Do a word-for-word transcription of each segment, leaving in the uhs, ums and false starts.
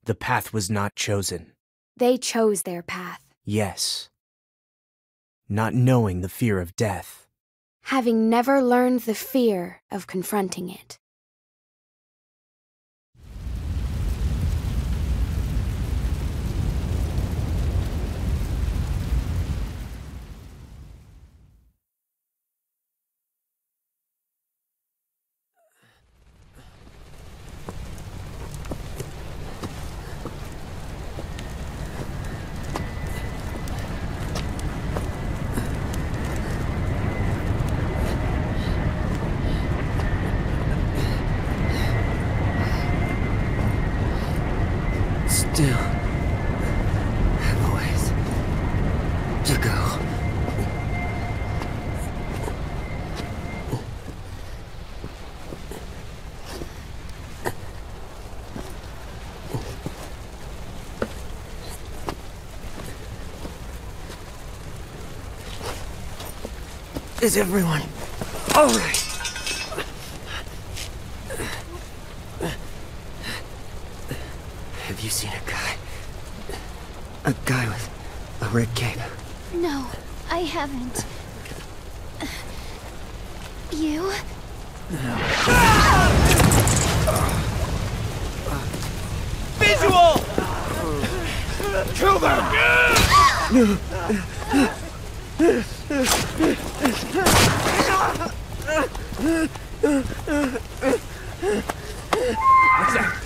The path was not chosen. They chose their path. Yes. Not knowing the fear of death. Having never learned the fear of confronting it. Still have a ways to go. Is everyone all right? Have you seen a guy? A guy with a red cape? No, I haven't. You? Visual! Kill them! What's that?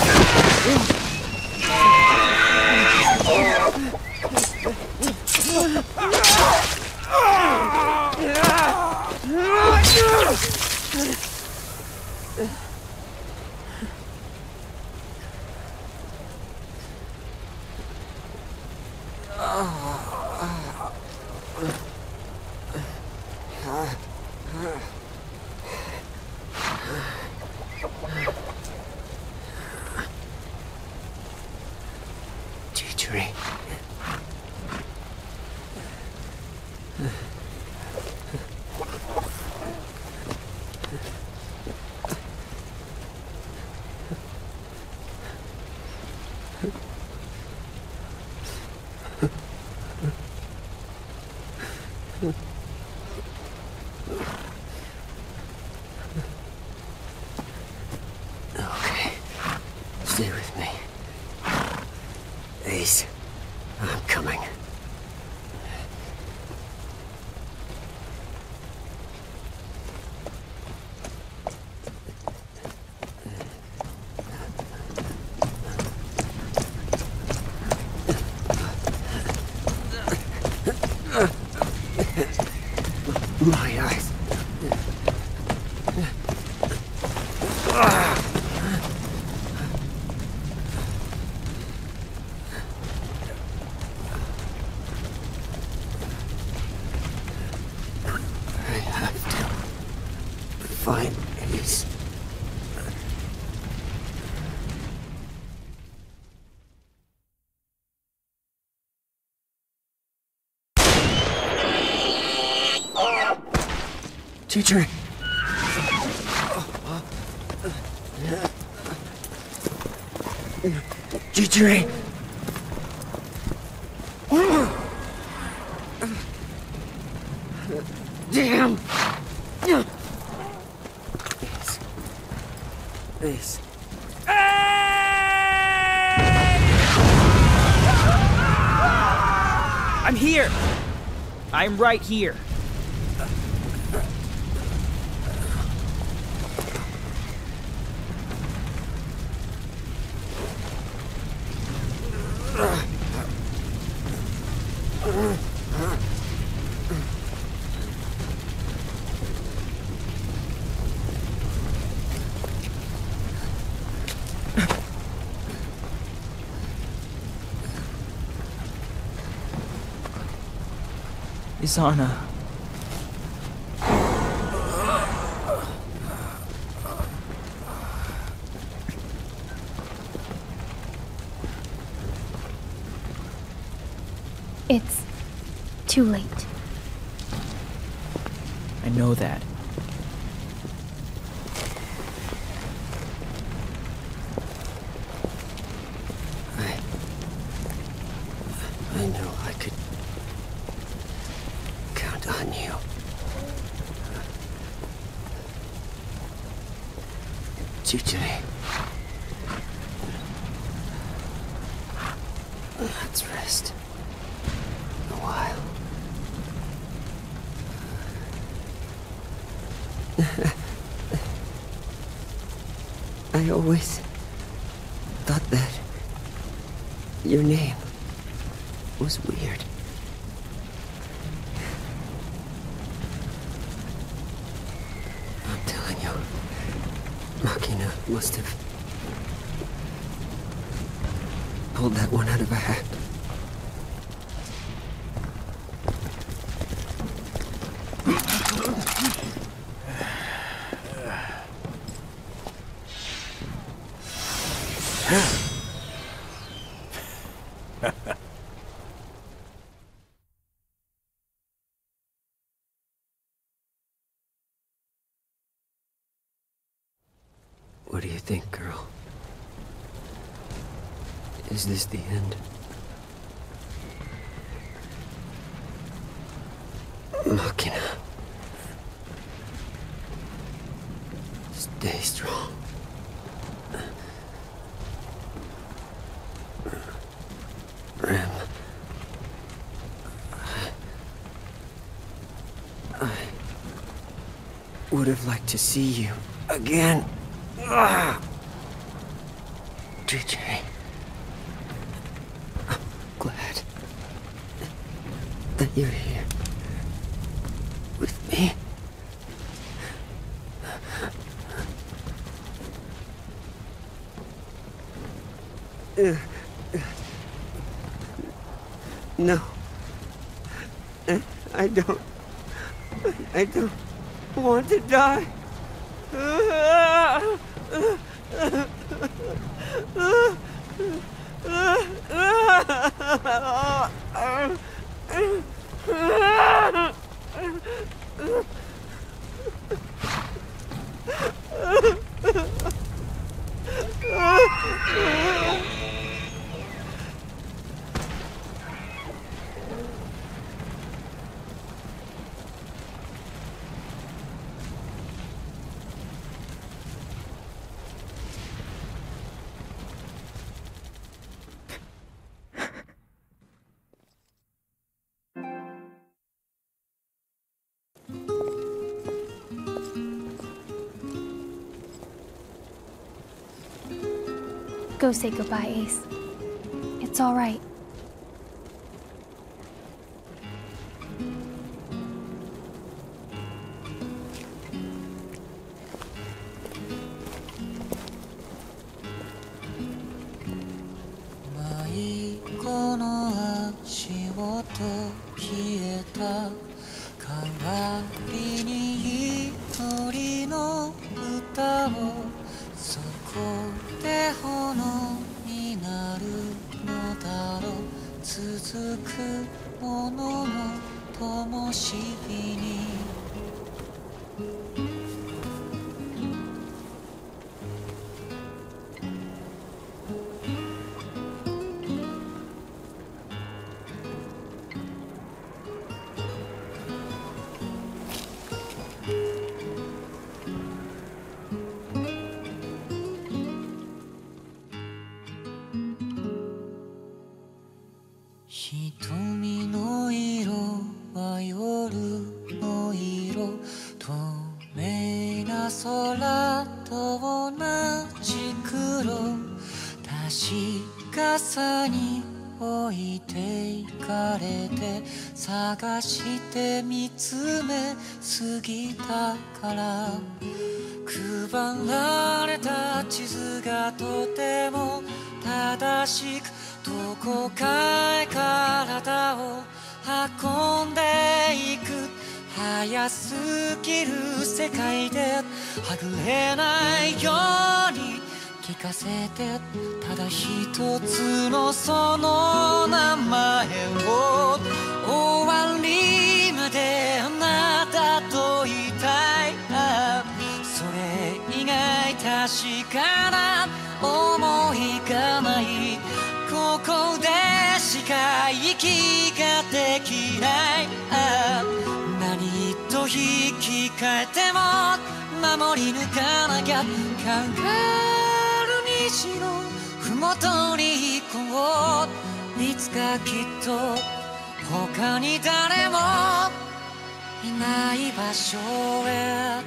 Dietrich. Okay, stay with me. Ace, I'm coming. My eyes. I have to find Ace. Teacher. Teacher. Damn. Ace. Ace. I'm here! I'm right here. Isana. It's too late. I know that. Chichiri. Let's rest. A while. I always thought that your name was weird. I'm telling you, Machina must have pulled that one out of a hat. What do you think, girl? Is this the end? Machina. Stay strong. Rem. I... I would have liked to see you again. Ah! J J. I'm glad that you're here with me. Uh, no. I, I don't. I don't want to die. Go say goodbye, Ace. It's all right. えても守り抜かなきゃ。変わる西のふもとに行こう。いつかきっと他に誰もいない場所へ。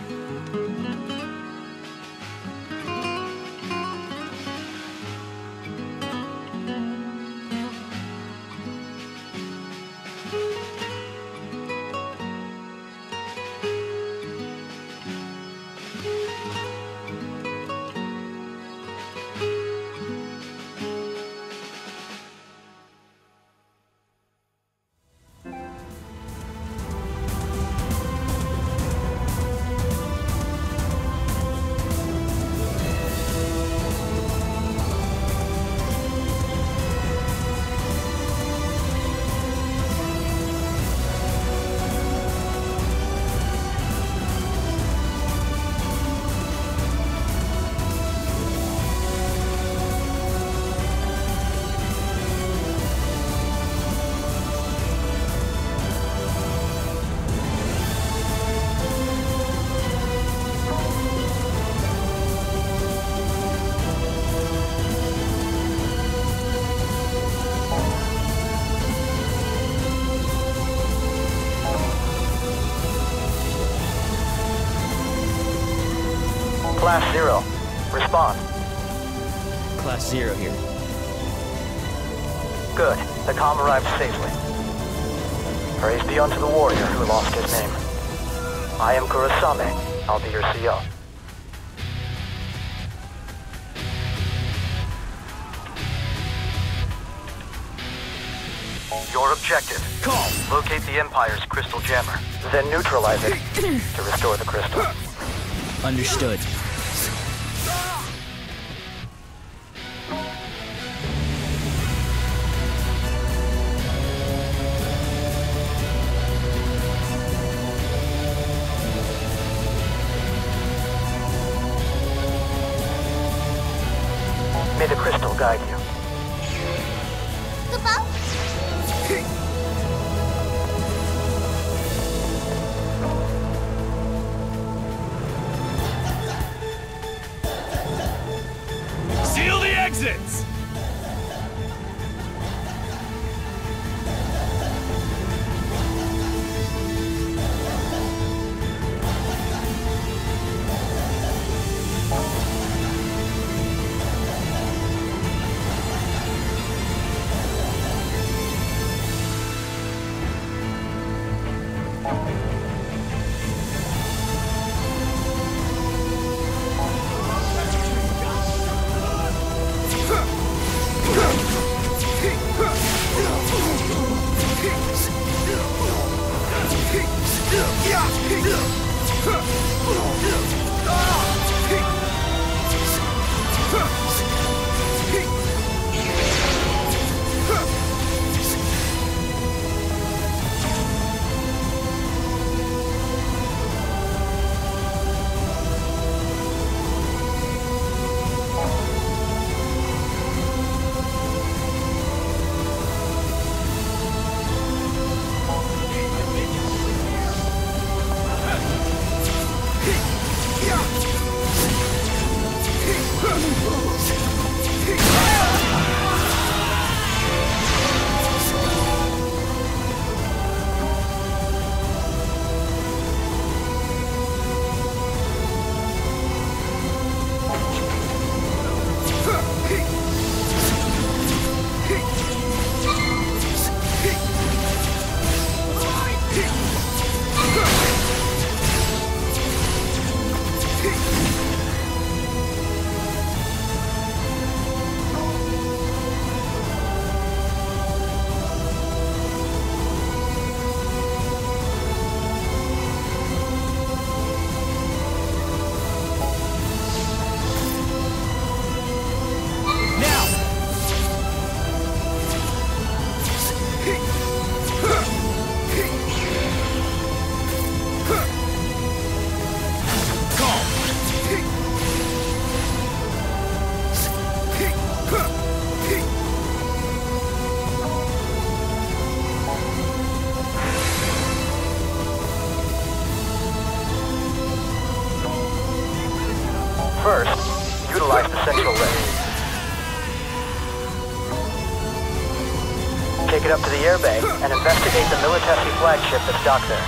Class Zero, respond. Class Zero here. Good. The comm arrived safely. Praise be unto the warrior who lost his name. I am Kurasame. I'll be your C O. Your objective. Call! Locate the Empire's crystal jammer, then neutralize it to restore the crystal. Understood. May the crystal guide you. Seal the exits! Take it up to the airbay and investigate the Militesi flagship that's docked there.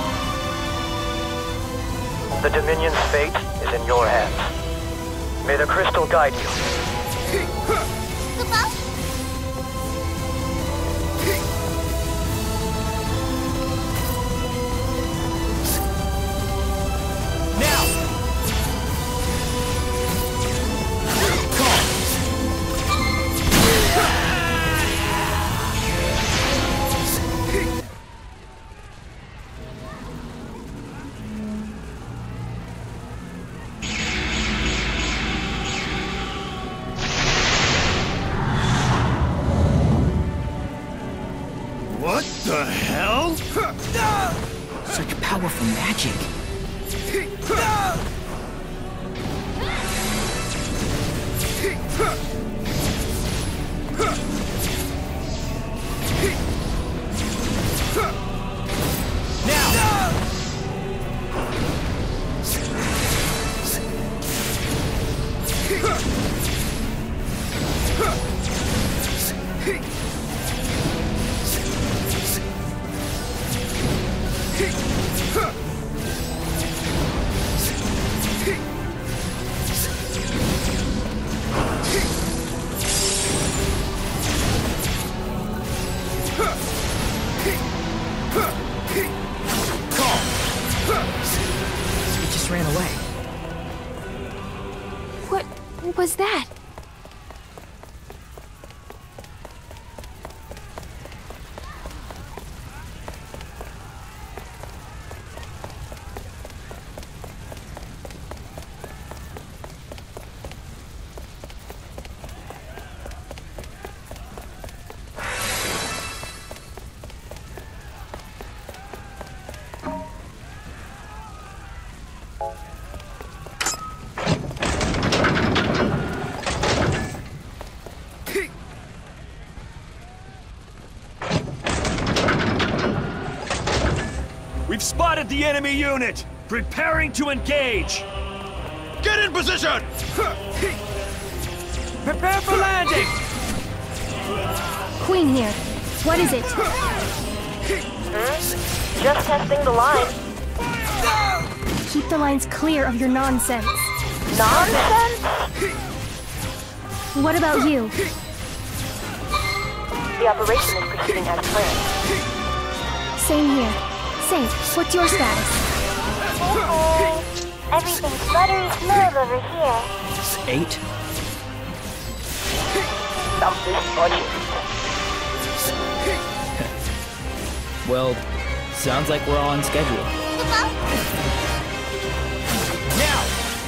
The Dominion's fate is in your hands. May the crystal guide you. What the hell? Such powerful magic. It just ran away. What was that? We've spotted the enemy unit! Preparing to engage! Get in position! Prepare for landing! Queen here. What is it? Hmm? Just testing the line. Keep the lines clear of your nonsense. Nonsense? What about you? The operation is proceeding as planned. Same here. Saint, what's your status? Uh-oh. Everything's buttery smooth over here. Eight? Something budget. Well, sounds like we're on schedule. Now!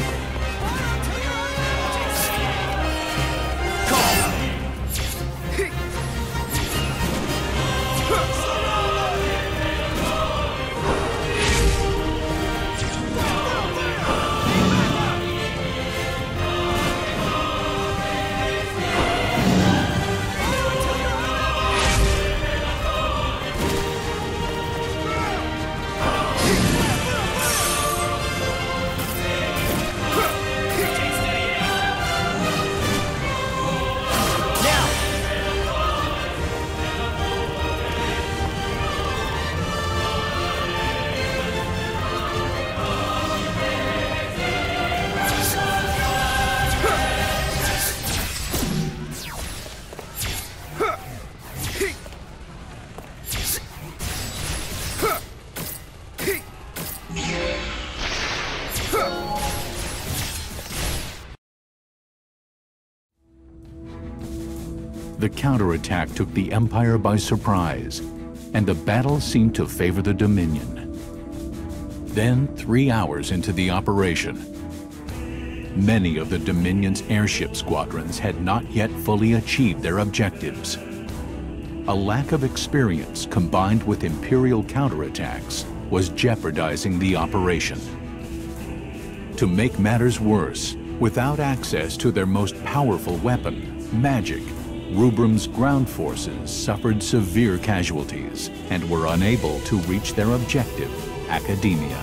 The counterattack took the Empire by surprise, and the battle seemed to favor the Dominion. Then, three hours into the operation, many of the Dominion's airship squadrons had not yet fully achieved their objectives. A lack of experience combined with Imperial counterattacks was jeopardizing the operation. To make matters worse, without access to their most powerful weapon, magic, Rubrum's ground forces suffered severe casualties and were unable to reach their objective, Academia.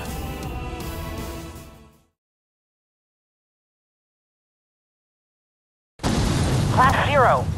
Class Zero,